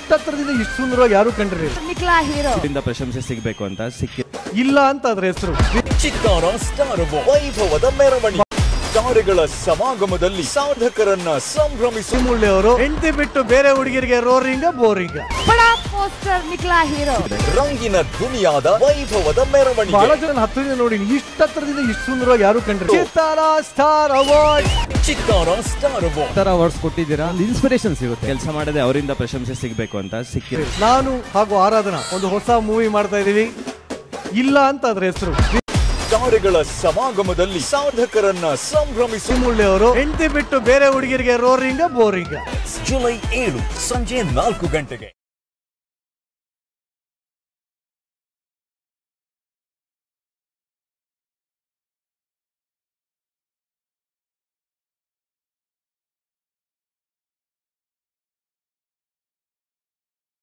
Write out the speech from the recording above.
ಇಷ್ಟತ್ರದಿಂದ ಇಷ್ಟು ಸುಂದರವಾಗಿ ಯಾರು ಕಂಡಿರಲಿಲ್ಲ. ನಿಕ್ಲಾ ಹೀರೋ ಇದರಿಂದ ಪ್ರಶಂಸೆ ಸಿಗಬೇಕು ಅಂತ ಇಲ್ಲ ಅಂತ ಅದ್ರ ಹೆಸರು. ಚಿತ್ತಾರ ಸ್ಟಾರ್ ವೈಭವದ ಮೆರವಣಿಗೆ ತಾರೆಗಳ ಸಮಾಗಮದಲ್ಲಿ ಸಾಧಕರನ್ನ ಸಂಭ್ರಮಿಸಿ ಮುಳ್ಳಿ ಅವರು ಹೆಂಡತಿ ಬಿಟ್ಟು ಬೇರೆ ಹುಡುಗಿಯರಿಗೆ ರೋರಿಂಗ ಬೋರಿಂಗ. ಬಡಾ ಪೋಸ್ಟರ್ ನಿಕ್ಲಾ ಹೀರೋ ರಂಗಿನ ದುನಿಯಾದ ವೈಭವದ ಮೆರವಣಿಗೆ. ಬಹಳ ಜನ ಹತ್ತಿರ ನೋಡಿ ಇಷ್ಟತ್ರದಿಂದ ಇಷ್ಟು ಸುಂದರವಾಗಿ ಯಾರು ಕಂಡಿರಲಿಲ್ಲ. Chittara star award. Chittara star awards ಕೊಟ್ಟಿದ್ದೀರಾ, ಇನ್ಸ್ಪಿರೇಷನ್ ಸಿಗುತ್ತೆ. ಕೆಲಸ ಮಾಡದೆ ಅವರಿಂದ ಪ್ರಶಂಸೆ ಸಿಗಬೇಕು ಅಂತ ಸಿಕ್ಕಿದೆ. ನಾನು ಹಾಗೂ ಆರಾಧನಾ ಒಂದು ಹೊಸ ಮೂವಿ ಮಾಡ್ತಾ ಇದೀವಿ. ಇಲ್ಲ ಅಂತ ಅದ್ರ ಹೆಸರು. ತಾರೆಗಳ ಸಮಾಗಮದಲ್ಲಿ ಸಾಧಕರನ್ನ ಸಂಭ್ರಮಿಸಿ ಮುಳ್ಳಿ ಅವರು ಹೆಂಡತಿ ಬಿಟ್ಟು ಬೇರೆ ಹುಡುಗಿಯರಿಗೆ ರೋರಿಂಗ ಬೋರಿಂಗ. ಜುಲೈ 7 ಸಂಜೆ 4 ಗಂಟೆಗೆ.